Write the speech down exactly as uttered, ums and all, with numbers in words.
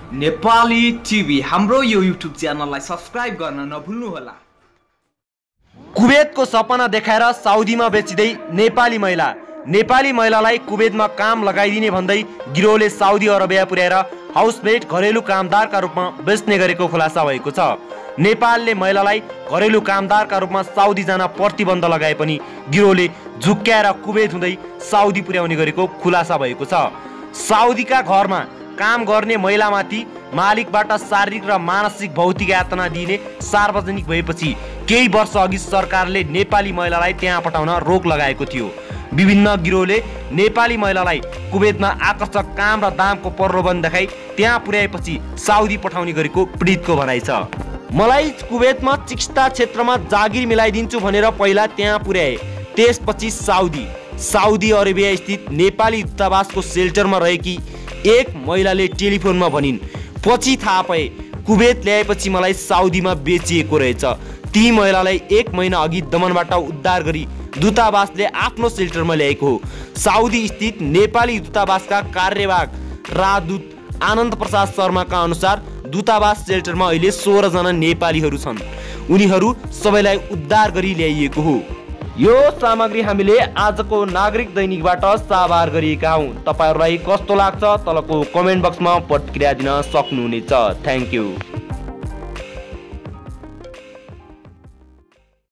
Nepali TV हाम्रो यो YouTube च्यानललाई सब्स्क्राइब गर्न नभुल्नुहोला। कुवेतको सपना देखाएर साउदीमा बेचिदै नेपाली महिला नेपाली महिलालाई कुवेतमा काम लगाइदिने भन्दै गिरोहले साउदी अरबिया पुर्याएर हाउसमेट घरेलु कामदारका रूपमा बेच्ने गरेको खुलासा भएको छ। नेपालले महिलालाई घरेलु कामदारका रूपमा साउदी जान प्रतिबन्ध लगाए पनि गिरोहले झुक्क्याएर कुवेत हुँदै साउदी पुर्याउने गरेको खुलासा भएको छ। साउदीका घरमा काम गर्ने महिलामाथि मालिकबाट शारीरिक र मानसिक भौतिक यातना दिने सार्वजनिक भएपछि केही वर्ष अघि सरकारले नेपाली महिलालाई त्यहाँ पठाउन रोक लगाएको थियो। विभिन्न गिरोहले नेपाली महिलालाई कुवेतमा आकर्षक काम र दामको प्रलोभन देखाई त्यहाँ पुर्याएपछि साउदी पठाउने गरेको पीडितको भनाइ छ। मलाई कुवेतमा चिकित्सा क्षेत्रमा जागिर मिलाइदिन्छु भनेर पहिला त्यहाँ पुर्याए, त्यसपछि साउदी साउदी अरेबिया स्थित नेपाली दूतावासको सेल्टरमा रहेकी एक महिलाले टेलिफोनमा भनिन्। पछि थाहा पाए कुवेत ल्याएपछि मलाई साउदीमा बेचिएको रहेछ। ती महिलालाई एक महिना अघि दमनबाट उद्धार गरी दूतावासले आफ्नो सेल्टरमा ल्याएको हो। साउदी स्थित नेपाली दूतावासका कार्यवाहक राजदूत आनन्द प्रसाद शर्माका अनुसार दूतावास सेल्टरमा अहिले सोह्र जना नेपालीहरू छन्। उनीहरू सबैलाई उद्धार गरी ल्याइएको हो। यो सामग्री हामीले आजको नागरिक दैनिकबाट साभार गरिएका हौं। तपाईहरुलाई कस्तो लाग्छ तलको कमेन्ट बक्समा प्रतिक्रिया दिन सक्नुहुनेछ। Thank you.